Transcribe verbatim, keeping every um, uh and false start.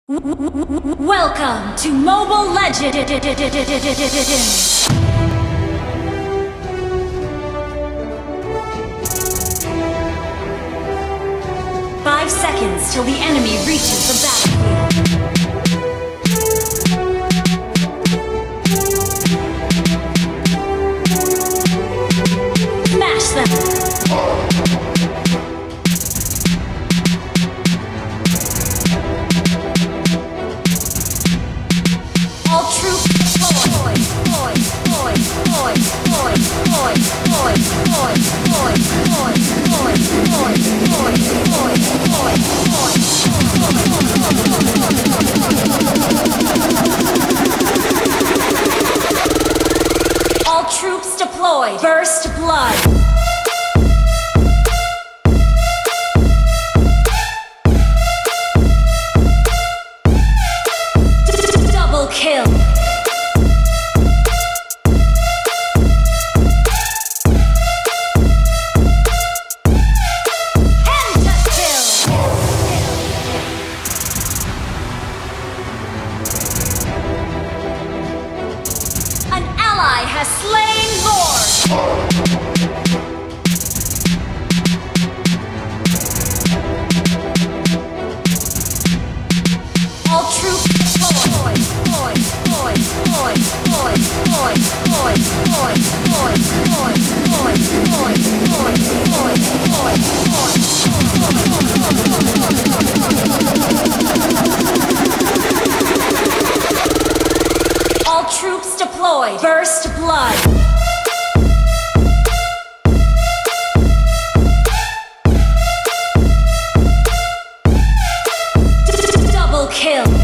Welcome to Mobile Legends! Five seconds till the enemy reaches the battlefield. Smash them! All troops deploy! Deploy! Deploy! Deploy! Deploy! Deploy! Deploy! Deploy! Deploy! Deploy! Deploy! Deploy! Deploy! Deploy! Deploy! All troops deploy! First blood! Kill! An ally has slain Lord! All troops deploy! Deploy! Deploy! Deploy! Deploy! Deploy! Deploy! Deploy! Deploy! Deploy! Deploy! Deploy! Deploy! Deploy! Deploy! All troops deploy! First blood! Double kill!